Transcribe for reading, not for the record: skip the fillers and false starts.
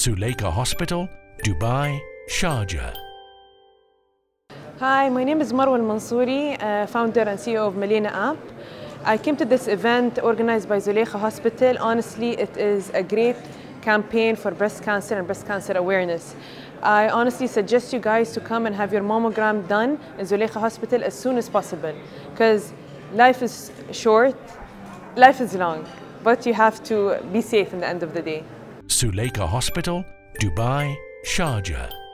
Zulekha Hospital, Dubai, Sharjah. Hi, my name is Marwa Al Mansoori, founder and CEO of Malena App. I came to this event organized by Zulekha Hospital. Honestly, it is a great campaign for breast cancer and breast cancer awareness. I honestly suggest you guys to come and have your mammogram done in Zulekha Hospital as soon as possible, because life is short, life is long, but you have to be safe in the end of the day. Zulekha Hospital, Dubai, Sharjah.